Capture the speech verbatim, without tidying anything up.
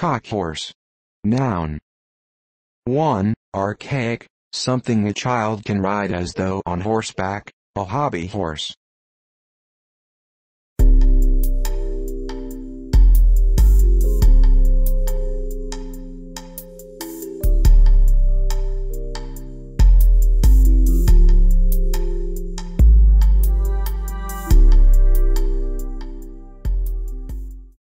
Cockhorse. Noun. one. Archaic, something a child can ride as though on horseback, a hobby horse.